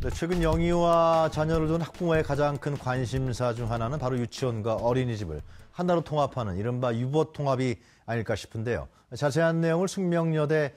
네, 최근 영유아 자녀를 둔 학부모의 가장 큰 관심사 중 하나는 바로 유치원과 어린이집을 하나로 통합하는 이른바 유버통합이 아닐까 싶은데요. 자세한 내용을 숙명여대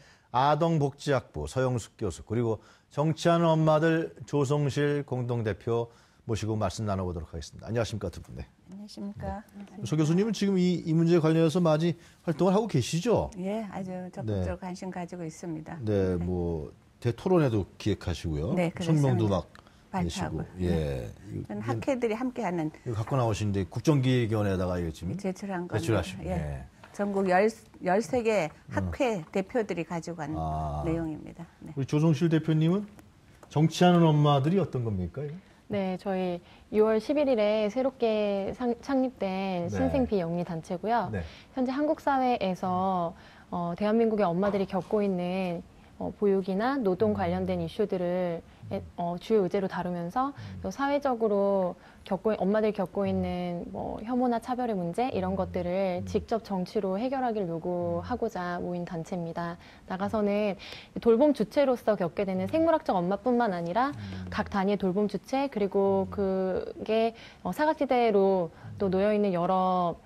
아동복지학부 서영숙 교수 그리고 정치하는 엄마들 조성실 공동대표 모시고 말씀 나눠보도록 하겠습니다. 안녕하십니까 두 분. 네. 안녕하십니까. 네. 서 교수님은 지금 이 문제에 관련해서 많이 활동을 하고 계시죠? 예, 아주 적극적으로 관심 가지고 있습니다. 네, 뭐 대토론회도 기획하시고요. 네, 성명도 막 발표하고. 내시고. 예. 네. 학회들이 함께하는. 이거 갖고 나오시는데 국정기획위원회에다가 이거 지금 제출한 거. 제출하시고. 예. 예. 전국 13개 학회 대표들이 가지고 간 내용입니다. 네. 우리 조성실 대표님은 정치하는 엄마들이 어떤 겁니까? 이거? 네, 저희 6월 11일에 새롭게 창립된 신생 비영리 단체고요. 네. 현재 한국 사회에서 대한민국의 엄마들이 겪고 있는 보육이나 노동 관련된 이슈들을 주요 의제로 다루면서 또 사회적으로 엄마들이 겪고 있는 뭐 혐오나 차별의 문제 이런 것들을 직접 정치로 해결하기를 요구하고자 모인 단체입니다. 나가서는 돌봄 주체로서 겪게 되는 생물학적 엄마뿐만 아니라 각 단위의 돌봄 주체 그리고 그게 사각지대로 또 놓여 있는 여러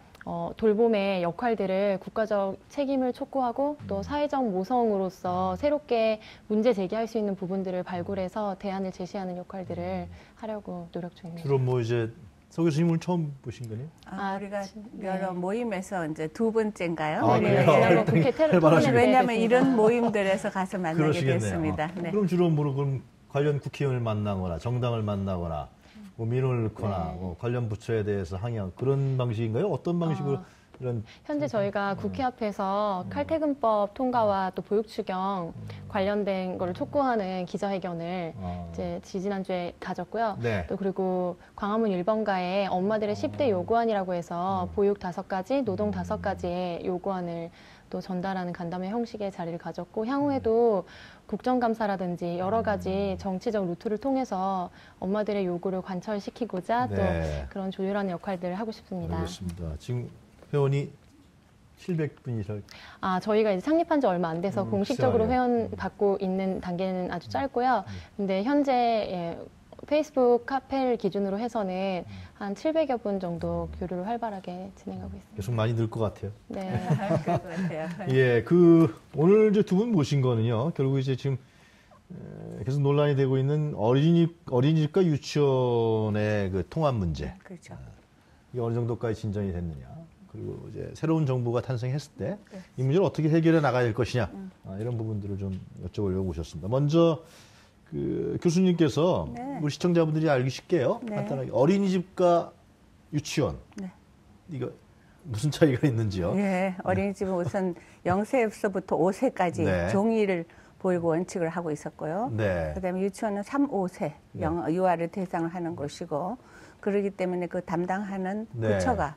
돌봄의 역할들을 국가적 책임을 촉구하고 또 사회적 모성으로서 새롭게 문제 제기할 수 있는 부분들을 발굴해서 대안을 제시하는 역할들을 하려고 노력 중입니다. 주로 뭐 이제 서 교수님을 처음 보신 거네요? 우리가 여러 모임에서 이제 두 번째인가요? 그래요? 왜냐하면 이런 모임들에서 가서 만나게 그러시겠네요. 됐습니다. 네. 그럼 주로 그럼 관련 국회의원을 만나거나 정당을 만나거나 뭐 민원을 넣거나 뭐 관련 부처에 대해서 항의하는 그런 방식인가요? 어떤 방식으로 이런 현재 저희가 국회 앞에서 칼퇴근법 통과와 또 보육 추경 관련된 거를 촉구하는 기자회견을 이제 지지난주에 가졌고요. 네. 또 그리고 광화문 1번가에 엄마들의 10대 요구안이라고 해서 보육 5가지, 노동 5가지의 요구안을 또 전달하는 간담회 형식의 자리를 가졌고 향후에도 국정감사라든지 여러 가지 정치적 루트를 통해서 엄마들의 요구를 관철시키고자 또 그런 조율하는 역할들을 하고 싶습니다. 알겠습니다. 지금 회원이 700분이서 저희가 이제 창립한 지 얼마 안 돼서 공식적으로 회원 받고 있는 단계는 아주 짧고요. 근데 현재 페이스북 카페를 기준으로 해서는 한 700여 분 정도 교류를 활발하게 진행하고 있습니다. 계속 많이 늘 것 같아요. 네. 그럴 것 같아요. 예, 오늘 이제 두 분 모신 거는요. 결국 이제 지금 계속 논란이 되고 있는 어린이집과 유치원의 그 통합 문제. 그렇죠. 이게 어느 정도까지 진전이 됐느냐. 그리고 이제 새로운 정부가 탄생했을 때 이 문제를 어떻게 해결해 나가야 될 것이냐. 이런 부분들을 좀 여쭤보려고 오셨습니다. 먼저 교수님께서 우리 시청자분들이 알기 쉽게요. 간단하게 어린이집과 유치원. 이거 무슨 차이가 있는지요? 예, 어린이집은 우선 0세에서부터 5세까지 종이를 보육 원칙을 하고 있었고요. 그다음에 유치원은 3, 5세 유아를 대상으로 하는 곳이고 그러기 때문에 그 담당하는 부처가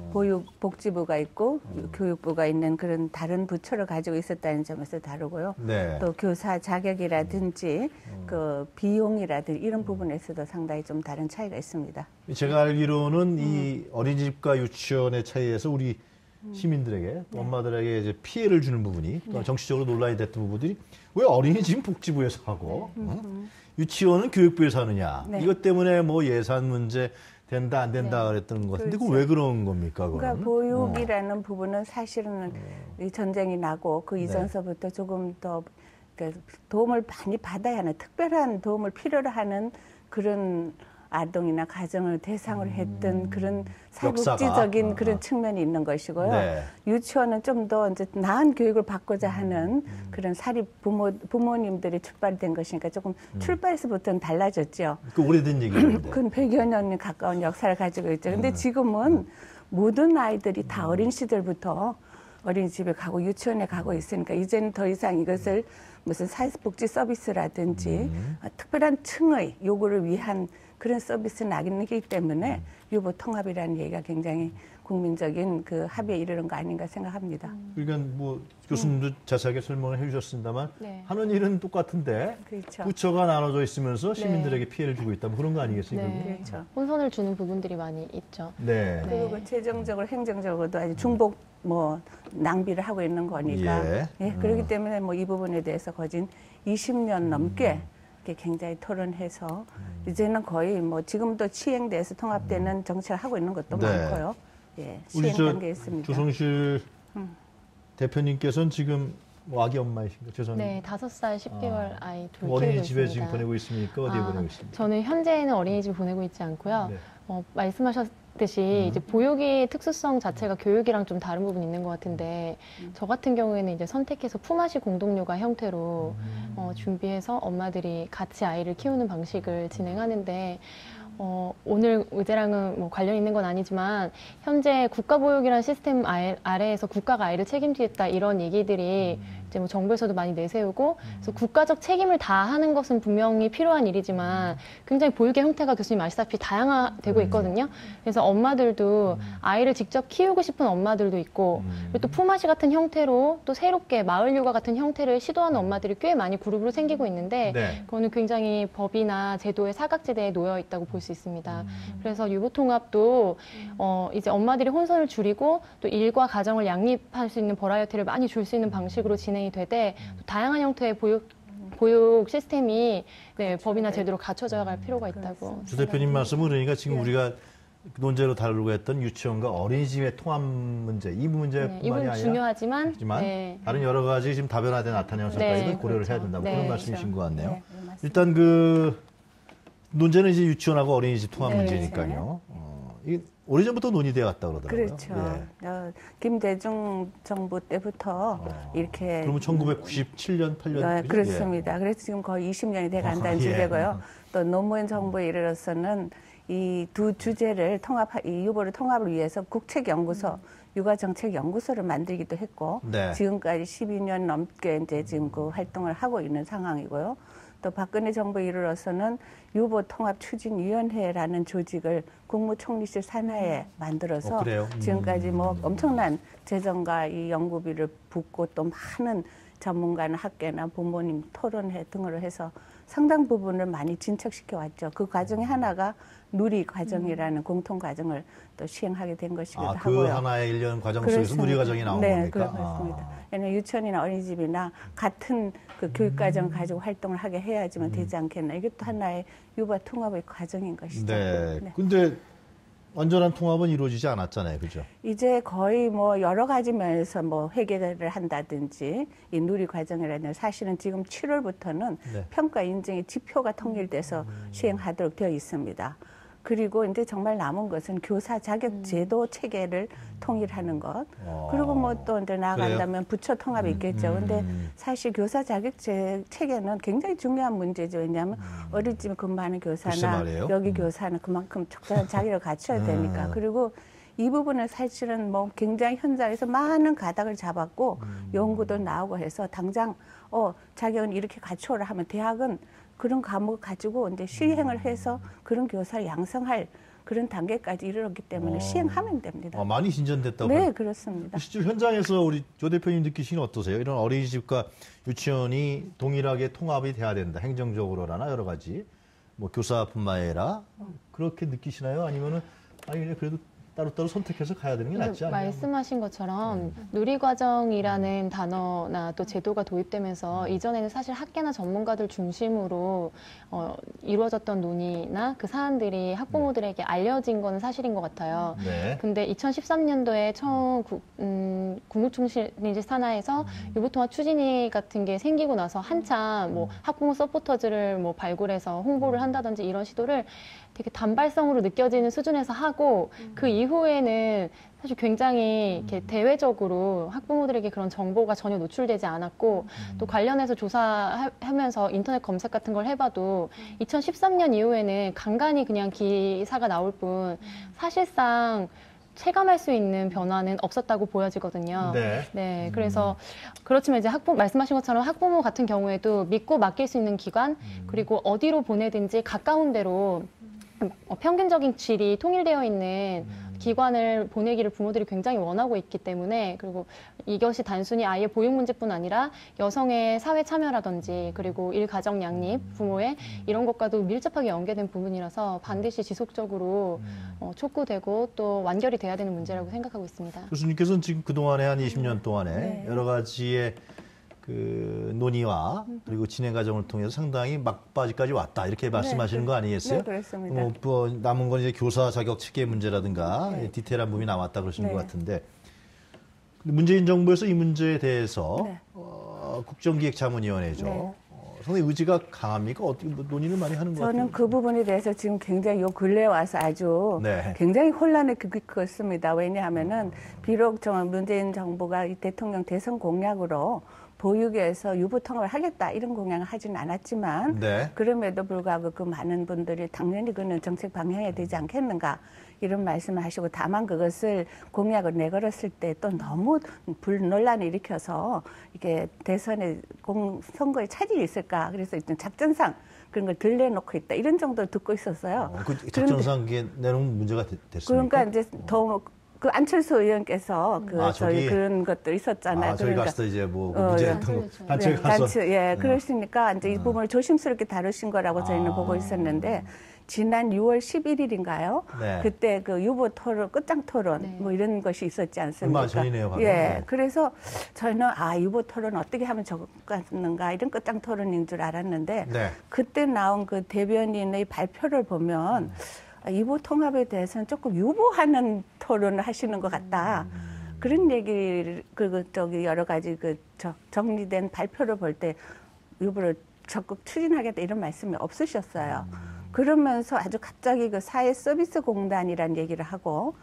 보육복지부가 있고 교육부가 있는 그런 다른 부처를 가지고 있었다는 점에서 다르고요. 또 교사 자격이라든지 그 비용이라든지 이런 부분에서도 상당히 좀 다른 차이가 있습니다. 제가 알기로는 이 어린이집과 유치원의 차이에서 우리 시민들에게 또 엄마들에게 이제 피해를 주는 부분이 또 정치적으로 논란이 됐던 부분들이 왜 어린이집은 복지부에서 하고 유치원은 교육부에서 하느냐. 이것 때문에 뭐 예산 문제 된다 안 된다 그랬던 것 같은데 그건 왜 그런 겁니까? 그러니까 보육이라는 부분은 사실은 이 전쟁이 나고 그 이전서부터 조금 더 도움을 많이 받아야 하는 특별한 도움을 필요로 하는 그런 아동이나 가정을 대상으로 했던 그런 사회복지적인 그런 측면이 있는 것이고요. 유치원은 좀 더 이제 나은 교육을 받고자 하는 그런 사립 부모님들이 출발된 것이니까 조금 출발에서부터는 달라졌죠. 그 오래된 얘기인데. 그건 100여 년 가까운 역사를 가지고 있죠. 근데 지금은 모든 아이들이 다 어린 시절부터 어린이집에 가고 유치원에 가고 있으니까 이제는 더 이상 이것을 무슨 사회복지 서비스라든지 특별한 층의 요구를 위한 그런 서비스는 아니기 때문에 유보 통합이라는 얘기가 굉장히 국민적인 그 합의에 이르는 거 아닌가 생각합니다. 그러니까 뭐 교수님도 자세하게 설명을 해주셨습니다만 하는 일은 똑같은데 부처가 나눠져 있으면서 시민들에게 피해를 주고 있다 뭐 그런 거 아니겠어요? 그렇죠. 혼선을 주는 부분들이 많이 있죠. 그리고 재정적으로 행정적으로도 아주 중복 뭐 낭비를 하고 있는 거니까 그렇기 때문에 뭐 이 부분에 대해서 거진 20년 넘게 굉장히 토론해서 이제는 거의 뭐 지금도 시행돼서 통합되는 정책을 하고 있는 것도 많고요. 예, 시행 단계에 있습니다. 조성실 대표님께서는 지금 뭐 아기 엄마이신가요? 죄송합니다. 네, 5살 10개월 아이 둘 키우고 어린이집에 있습니다. 지금 보내고 있습니까? 어디에 보내고 있습니까? 저는 현재는 어린이집 보내고 있지 않고요. 말씀하셨듯이 이제 보육의 특수성 자체가 교육이랑 좀 다른 부분이 있는 것 같은데 저 같은 경우에는 이제 선택해서 품앗이 공동육아 형태로 준비해서 엄마들이 같이 아이를 키우는 방식을 진행하는데 오늘 의제랑은 뭐 관련 있는 건 아니지만 현재 국가보육이라는 시스템 아래에서 국가가 아이를 책임지겠다 이런 얘기들이 이제 뭐 정부에서도 많이 내세우고 그래서 국가적 책임을 다하는 것은 분명히 필요한 일이지만 굉장히 보육의 형태가 교수님 아시다시피 다양화되고 있거든요. 그래서 엄마들도 아이를 직접 키우고 싶은 엄마들도 있고 그리고 또 품앗이 같은 형태로 또 새롭게 마을 육아 같은 형태를 시도하는 엄마들이 꽤 많이 그룹으로 생기고 있는데 그거는 굉장히 법이나 제도의 사각지대에 놓여 있다고 볼 수 있습니다. 그래서 유보통합도 이제 엄마들이 혼선을 줄이고 또 일과 가정을 양립할 수 있는 버라이어티를 많이 줄 수 있는 방식으로 진행이 되되 또 다양한 형태의 보육 시스템이 법이나 제도로 갖춰져야 할 필요가 있다고. 주 대표님 말씀은 그러니까 지금 우리가 논제로 다루고 했던 유치원과 어린이집의 통합 문제, 이 문제뿐만이 이 부분 아니라 중요하지만 다른 여러 가지 지금 다변화된 나타나는 현상까지도 고려를 해야 된다고 그런 말씀이신 것 같네요. 일단 논제는 이제 유치원하고 어린이집 통합 문제니까요. 오래전부터 논의되어 왔다 그러더라고요. 그렇죠. 김대중 정부 때부터 이렇게. 그러면 1997년, 8년? 그렇습니다. 그래서 지금 거의 20년이 돼 간다는 주제고요. 또 노무현 정부에 이르러서는 이 두 주제를 이 유보를 통합을 위해서 국책연구소, 육아정책연구소를 만들기도 했고, 지금까지 12년 넘게 이제 지금 그 활동을 하고 있는 상황이고요. 또 박근혜 정부에 이르러서는 유보통합추진위원회라는 조직을 국무총리실 산하에 만들어서 지금까지 뭐 엄청난 재정과 이 연구비를 붓고 또 많은 전문가나 학계나 부모님 토론회 등으로 해서 상당 부분을 많이 진척시켜 왔죠. 그 과정의 하나가 누리 과정이라는 공통 과정을 또 시행하게 된 것이기도 하고요. 그 하나의 일련 과정 속에서 누리 과정이 나온 겁니까? 네, 그렇습니다. 왜냐하면 유치원이나 어린이집이나 같은 그 교육 과정을 가지고 활동을 하게 해야지만 되지 않겠나. 이게 또 하나의 유보 통합의 과정인 것이죠. 근데 완전한 통합은 이루어지지 않았잖아요, 그죠? 이제 거의 뭐 여러 가지 면에서 뭐 회계를 한다든지 이 누리 과정이라는 사실은 지금 7월부터는 평가 인증의 지표가 통일돼서 시행하도록 되어 있습니다. 그리고 이제 정말 남은 것은 교사 자격 제도 체계를 통일하는 것. 그리고 뭐 또 이제 나아간다면 부처 통합이 있겠죠. 근데 사실 교사 자격 체계는 굉장히 중요한 문제죠. 왜냐하면 어린이집에 근무하는 교사나 여기 교사는 그만큼 적절한 자격을 갖춰야 되니까. 그리고 이 부분은 사실은 뭐 굉장히 현장에서 많은 가닥을 잡았고 연구도 나오고 해서 당장 자격은 이렇게 갖춰라 하면 대학은 그런 과목을 가지고 이제 시행을 해서 그런 교사를 양성할 그런 단계까지 이르렀기 때문에 시행하면 됩니다. 많이 진전됐다고? 네, 그렇습니다. 실제 현장에서 우리 조 대표님 느끼시기는 어떠세요? 이런 어린이집과 유치원이 동일하게 통합이 돼야 된다. 행정적으로나 여러 가지. 뭐 교사뿐만 아니라 그렇게 느끼시나요? 아니면은 그래도 따로따로 선택해서 가야 되는 게 낫지 않나요? 말씀하신 것처럼 누리과정이라는 단어나 또 제도가 도입되면서 이전에는 사실 학계나 전문가들 중심으로 이루어졌던 논의나 그 사안들이 학부모들에게 알려진 건 사실인 것 같아요. 근데 2013년도에 처음 국무총리실 산하에서 유보통합 추진위 같은 게 생기고 나서 한참 뭐 학부모 서포터즈를 뭐 발굴해서 홍보를 한다든지 이런 시도를 되게 단발성으로 느껴지는 수준에서 하고 그 이후에는 사실 굉장히 이렇게 대외적으로 학부모들에게 그런 정보가 전혀 노출되지 않았고 또 관련해서 조사하면서 인터넷 검색 같은 걸 해봐도 2013년 이후에는 간간히 그냥 기사가 나올 뿐 사실상 체감할 수 있는 변화는 없었다고 보여지거든요. 그래서 그렇지만 이제 말씀하신 것처럼 학부모 같은 경우에도 믿고 맡길 수 있는 기관 그리고 어디로 보내든지 가까운 데로 평균적인 질이 통일되어 있는 기관을 보내기를 부모들이 굉장히 원하고 있기 때문에 그리고 이것이 단순히 아이의 보육 문제뿐 아니라 여성의 사회 참여라든지 그리고 일가정 양립, 부모의 이런 것과도 밀접하게 연계된 부분이라서 반드시 지속적으로 촉구되고 또 완결이 돼야 되는 문제라고 생각하고 있습니다. 교수님께서는 지금 그동안에 한 20년 동안에 여러 가지의 그 논의와 그리고 진행 과정을 통해서 상당히 막바지까지 왔다 이렇게 말씀하시는 거 아니겠어요? 네, 그렇습니다. 뭐 남은 건 이제 교사 자격 체계 문제라든가 네. 디테일한 부분이 나왔다 그러시는 네. 것 같은데 문재인 정부에서 이 문제에 대해서 네. 국정기획자문위원회죠. 네. 상당히 의지가 강합니까? 어떻게 논의를 많이 하는 것 같아요? 저는 그 부분에 대해서 지금 굉장히 요 근래에 와서 아주 굉장히 혼란을 겪었습니다. 왜냐하면은 비록 문재인 정부가 이 대통령 대선 공약으로 보육에서 유보 통합을 하겠다 이런 공약을 하지는 않았지만 그럼에도 불구하고 그 많은 분들이 당연히 그는 정책 방향이 되지 않겠는가 이런 말씀을 하시고 다만 그것을 공약을 내걸었을 때 또 너무 불논란을 일으켜서 이게 대선에 선거에 차질이 있을까 그래서 일단 작전상 그런 걸 덜 내놓고 있다 이런 정도를 듣고 있었어요. 그 작전상 내놓은 문제가 됐습니까? 그러니까 이제 더 그 안철수 의원께서 저희 그런 것도 있었잖아요. 저희 그러니까 갔을 때 이제 뭐 문제였던 거 단체 가서 그러시니까 이제 이 부분을 조심스럽게 다루신 거라고 저희는 보고 있었는데 지난 6월 11일인가요? 그때 그 유보 토론, 끝장 토론 뭐 이런 것이 있었지 않습니까? 얼마 전이네요, 바로. 그래서 저희는 유보 토론 어떻게 하면 적을까 이런 끝장 토론인 줄 알았는데 그때 나온 그 대변인의 발표를 보면 유보 통합에 대해서는 조금 유보하는 토론을 하시는 것 같다. 그런 얘기를 여러 가지 정리된 발표를 볼 때 유보를 적극 추진하겠다 이런 말씀이 없으셨어요. 그러면서 아주 갑자기 그 사회서비스공단이라는 얘기를 하고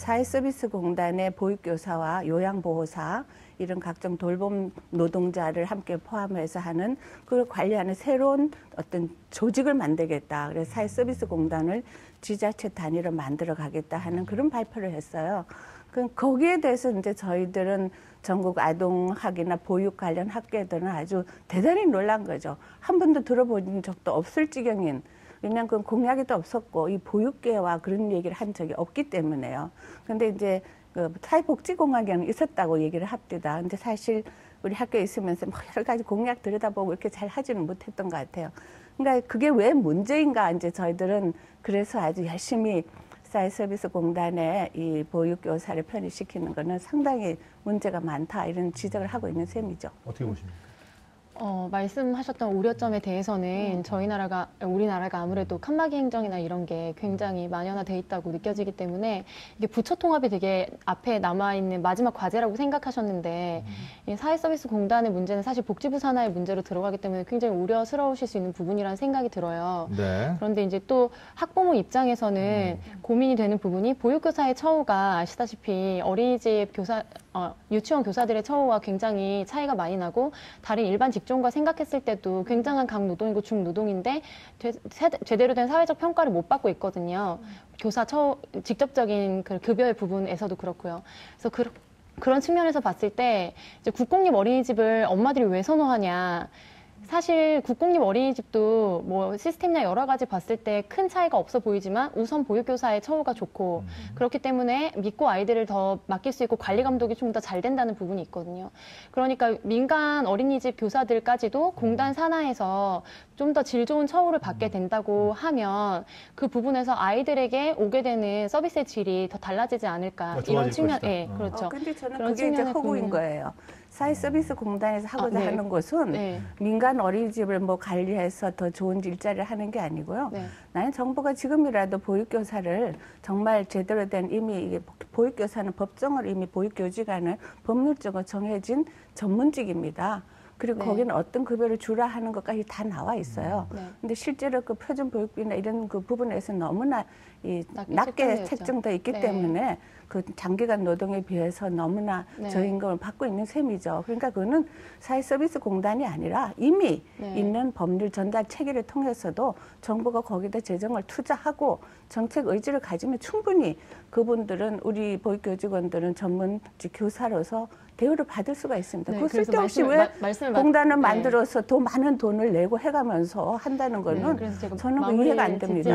사회서비스공단의 보육교사와 요양보호사 이런 각종 돌봄 노동자를 함께 포함해서 하는 그걸 관리하는 새로운 어떤 조직을 만들겠다. 그래서 사회서비스공단을 지자체 단위로 만들어 가겠다 하는 그런 발표를 했어요. 거기에 대해서 이제 저희들은 전국 아동학이나 보육 관련 학계들은 아주 대단히 놀란 거죠. 한 번도 들어본 적도 없을 지경인. 왜냐하면 그 공약에도 없었고 이 보육계와 그런 얘기를 한 적이 없기 때문에요. 그런데 이제 그 사회복지공학에는 있었다고 얘기를 합니다. 근데 사실 우리 학교에 있으면서 뭐 여러 가지 공약 들여다보고 이렇게 잘 하지는 못했던 것 같아요. 그러니까 그게 왜 문제인가 이제 저희들은 그래서 아주 열심히 사회서비스공단에 이 보육교사를 편입시키는 거는 상당히 문제가 많다 이런 지적을 하고 있는 셈이죠. 어떻게 보십니까? 말씀하셨던 우려점에 대해서는 우리나라가 아무래도 칸막이 행정이나 이런 게 굉장히 만연화돼 있다고 느껴지기 때문에 이게 부처 통합이 되게 앞에 남아있는 마지막 과제라고 생각하셨는데 이 사회서비스 공단의 문제는 사실 복지부 산하의 문제로 들어가기 때문에 굉장히 우려스러우실 수 있는 부분이라는 생각이 들어요. 그런데 이제 또 학부모 입장에서는 고민이 되는 부분이 보육교사의 처우가 아시다시피 어린이집 유치원 교사들의 처우와 굉장히 차이가 많이 나고 다른 일반 직종과 생각했을 때도 굉장한 강노동이고 중노동인데 제대로 된 사회적 평가를 못 받고 있거든요. 교사 처우, 직접적인 그 급여의 부분에서도 그렇고요. 그래서 그런 측면에서 봤을 때 이제 국공립 어린이집을 엄마들이 왜 선호하냐. 사실 국공립 어린이집도 뭐 시스템이나 여러 가지 봤을 때 큰 차이가 없어 보이지만 우선 보육교사의 처우가 좋고 그렇기 때문에 믿고 아이들을 더 맡길 수 있고 관리 감독이 좀 더 잘 된다는 부분이 있거든요. 그러니까 민간 어린이집 교사들까지도 공단 산하에서 좀 더 질 좋은 처우를 받게 된다고 하면 그 부분에서 아이들에게 오게 되는 서비스의 질이 더 달라지지 않을까 이런 측면, 그렇죠. 근데 저는 그게 이제 허구인 거예요. 사회서비스공단에서 하고자 하는 것은 민간 어린이집을 뭐 관리해서 더 좋은 일자리를 하는 게 아니고요. 나는 정부가 지금이라도 보육교사를 정말 제대로 된 이미 보육교사는 법정으로 이미 보육교직안을 법률적으로 정해진 전문직입니다. 그리고 거기는 어떤 급여를 주라 하는 것까지 다 나와 있어요. 근데 실제로 그 표준보육비나 이런 그 부분에서 너무나 낮게 책정되어 있기 때문에 그 장기간 노동에 비해서 너무나 저임금을 받고 있는 셈이죠. 그러니까 그거는 사회서비스공단이 아니라 이미 있는 법률 전달 체계를 통해서도 정부가 거기다 재정을 투자하고 정책 의지를 가지면 충분히 그분들은 우리 보육교직원들은 전문직 교사로서 대우를 받을 수가 있습니다. 그거 쓸데없이 왜 공단을 만들어서 더 많은 돈을 내고 해가면서 한다는 거는 저는 그 이해가 안 됩니다.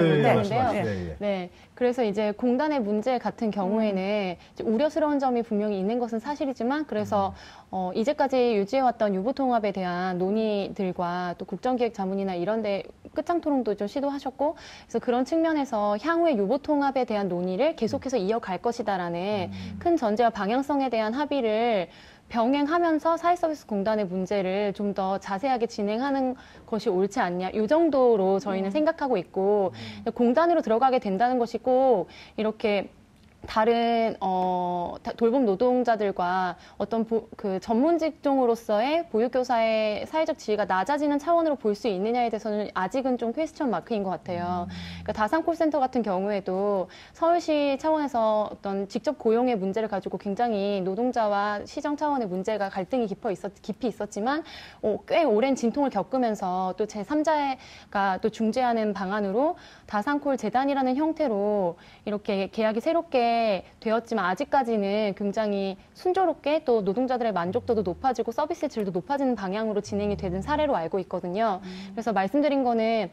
그래서 이제 공단의 문제 같은 경우에는 이제 우려스러운 점이 분명히 있는 것은 사실이지만 그래서 이제까지 유지해왔던 유보통합에 대한 논의들과 또 국정기획자문이나 이런 데 끝장토론도 좀 시도하셨고 그래서 그런 측면에서 향후의 유보통합에 대한 논의를 계속해서 이어갈 것이다라는 큰 전제와 방향성에 대한 합의를 병행하면서 사회서비스공단의 문제를 좀 더 자세하게 진행하는 것이 옳지 않냐. 이 정도로 저희는 생각하고 있고 공단으로 들어가게 된다는 것이 꼭 이렇게 다른 돌봄 노동자들과 어떤 그 전문 직종으로서의 보육교사의 사회적 지위가 낮아지는 차원으로 볼 수 있느냐에 대해서는 아직은 좀 퀘스천 마크인 것 같아요. 그러니까 다산콜센터 같은 경우에도 서울시 차원에서 어떤 직접 고용의 문제를 가지고 굉장히 노동자와 시정 차원의 문제가 갈등이 깊이 있었지만 꽤 오랜 진통을 겪으면서 또 제3자가 또 중재하는 방안으로 다산콜 재단이라는 형태로 이렇게 계약이 새롭게 되었지만 아직까지는 굉장히 순조롭게 또 노동자들의 만족도도 높아지고 서비스 질도 높아지는 방향으로 진행이 되는 사례로 알고 있거든요. 그래서 말씀드린 거는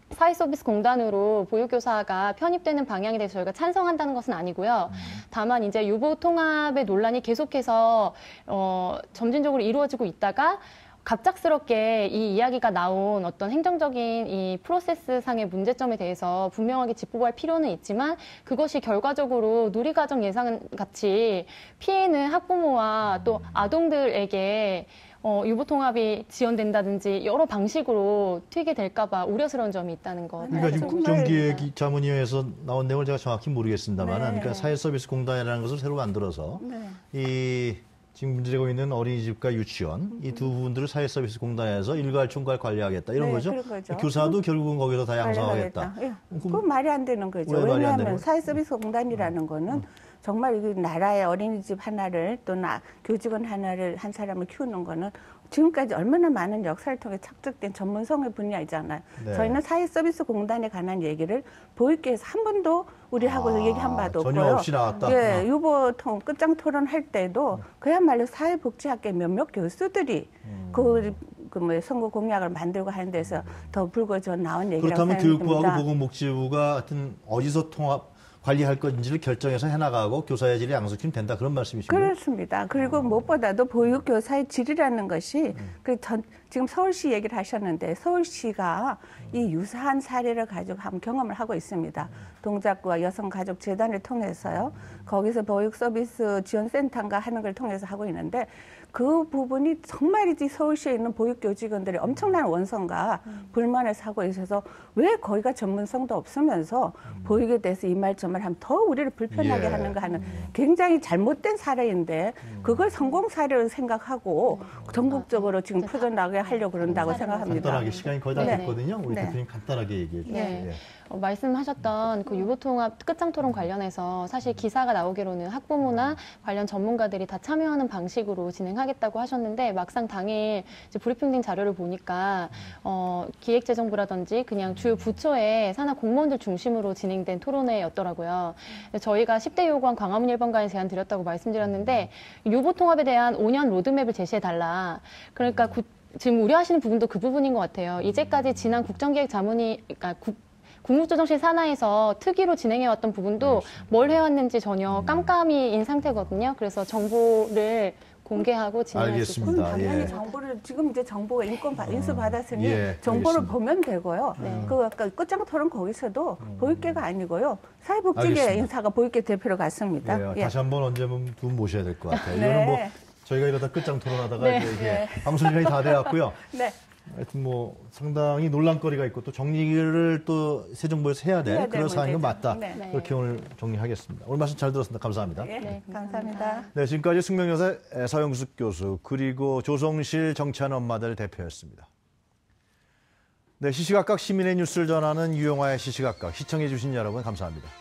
사회서비스공단으로 보육교사가 편입되는 방향에 대해서 저희가 찬성한다는 것은 아니고요. 다만 이제 유보통합의 논란이 계속해서 점진적으로 이루어지고 있다가 갑작스럽게 이 이야기가 나온 어떤 행정적인 이 프로세스상의 문제점에 대해서 분명하게 짚어볼 필요는 있지만 그것이 결과적으로 누리과정 예상 같이 피해는 학부모와 또 아동들에게 유보통합이 지연된다든지 여러 방식으로 튀게 될까봐 우려스러운 점이 있다는 것. 그러니까 지금 국정기획자문위원회에서 나온 내용을 제가 정확히 모르겠습니다만, 그러니까 사회서비스공단이라는 것을 새로 만들어서 이 지금 문제되고 있는 어린이집과 유치원 이 두 부분들을 사회서비스공단에서 일괄 총괄 관리하겠다 이런 거죠? 거죠. 교사도 결국은 거기서 다 양성하겠다. 그건 말이 안 되는 거죠. 왜냐하면 사회서비스공단이라는 거는 정말 이 나라의 어린이집 하나를 또는 교직원 하나를 한 사람을 키우는 거는 지금까지 얼마나 많은 역사를 통해 착적된 전문성의 분야이잖아요. 저희는 사회서비스공단에 관한 얘기를 보육계에서 한 번도 우리하고 얘기한 바도 없고요. 전혀 없이 나왔다. 예, 유보 끝장 토론할 때도 그야말로 사회복지학계 몇몇 교수들이 선거 공약을 만들고 하는 데서 더 불거져 나온 얘기라고 그렇다면 생각합니다. 교육부하고 보건복지부가 하여튼 어디서 관리할 건지를 결정해서 해나가고 교사의 질이 양속시키면 된다 그런 말씀이신가요? 그렇습니다. 그리고 무엇보다도 보육교사의 질이라는 것이 지금 서울시 얘기를 하셨는데 서울시가 이 유사한 사례를 가지고 한번 경험을 하고 있습니다. 동작구와 여성가족재단을 통해서요. 거기서 보육서비스 지원센터인가 하는 걸 통해서 하고 있는데 그 부분이 정말이지 서울시에 있는 보육교직원들이 엄청난 원성과 불만을 사고 있어서 왜 거기가 전문성도 없으면서 보육에 대해서 이 말 저 말 하면 더 우리를 불편하게 하는가 하는 굉장히 잘못된 사례인데 그걸 성공 사례로 생각하고 전국적으로 지금 퍼져나가게 하려고 그런다고 생각합니다. 간단하게 시간이 거의 다 됐거든요. 우리 대표님 간단하게 얘기해 주세요. 말씀하셨던 그 유보통합 끝장토론 관련해서 사실 기사가 나오기로는 학부모나 관련 전문가들이 다 참여하는 방식으로 진행하겠다고 하셨는데 막상 당일 이제 브리핑된 자료를 보니까 기획재정부라든지 그냥 주요 부처의 산하 공무원들 중심으로 진행된 토론회였더라고요. 저희가 10대 요구안 광화문 1번가에 제안 드렸다고 말씀드렸는데 유보통합에 대한 5년 로드맵을 제시해달라. 그러니까 지금 우려하시는 부분도 그 부분인 것 같아요. 이제까지 지난 국정기획자문이 국무조정실 산하에서 특위로 진행해왔던 부분도 뭘 해왔는지 전혀 깜깜이인 상태거든요. 그래서 정보를 공개하고 진행할 수 있습니다. 당연히 정보를 지금 이제 정보가 인수 받았으니 정보를 알겠습니다. 보면 되고요. 그 아까 끝장 토론 거기서도 보육계가 아니고요. 사회복지계 인사가 보육계 대표로 갔습니다. 다시 한번 언제 두 분 모셔야 될 것 같아요. 이거는 뭐 저희가 이러다 끝장 토론하다가 이제 방송 시간이 다 돼왔고요. 하여튼 상당히 논란거리가 있고 또 정리를 또 새 정부에서 해야 될 그런 사안인 건 맞다. 그렇게 오늘 정리하겠습니다. 오늘 말씀 잘 들었습니다. 감사합니다. 감사합니다. 지금까지 숙명여대 서영숙 교수 그리고 조성실 정치하는 엄마들 대표였습니다. 시시각각 시민의 뉴스를 전하는 유영화의 시시각각 시청해 주신 여러분 감사합니다.